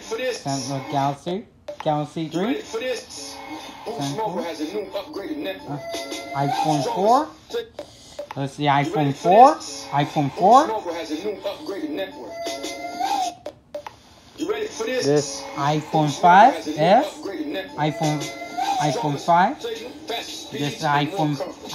for this? Samsung Galaxy 3. Ready for this? Boost Mobile has a new upgraded network. iPhone 4. Let's see, iPhone 4. iPhone 4. Boost Mobile has a new upgraded network. You ready for this? This iPhone 5s. iPhone 5. This is iPhone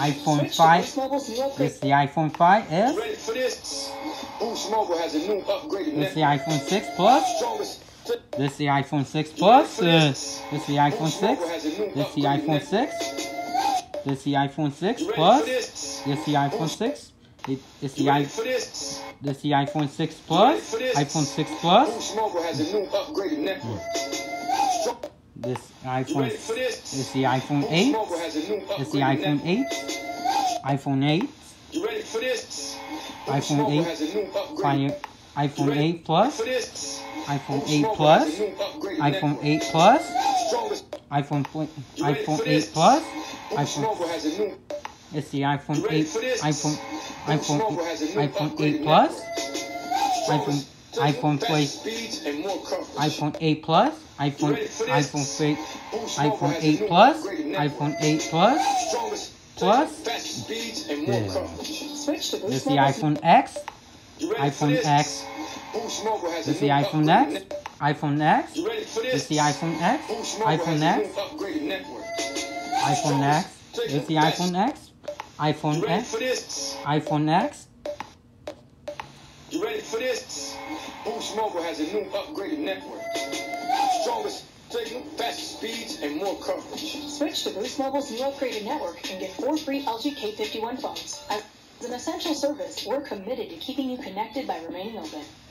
5. This is the iPhone 5s. Ready for this? Boost Mobile has a new upgraded network. This is the iPhone 6 Plus. This is the iPhone 6 Plus. This is the iPhone 6. This is the iPhone 6. This is the iPhone 6 Plus. This is the iPhone 6. This is the iPhone 6 Plus. iPhone 6 Plus. Boost Mobile has a new upgraded network. This iPhone. This is the iPhone 8. This is the iPhone 8. iPhone 8. You ready for this? iPhone 8. iPhone 8 Plus. iPhone 8 Plus. iPhone 8 Plus. iPhone 8 Plus. iPhone. It's the iPhone 8. iPhone 8 Plus. iPhone 8 Plus. iPhone 8 Plus. iPhone 8 Plus. This is the iPhone X. iPhone X. This is the iPhone X. iPhone X. This is the iPhone X. iPhone X. iPhone X. This is the iPhone X. iPhone X. iPhone X. You ready for this? Boost Mobile has a new upgraded network. Strongest signal, fastest speeds, and more coverage. Switch to Boost Mobile's new upgraded network and get 4 free LG K51 phones. As an essential service, we're committed to keeping you connected by remaining open.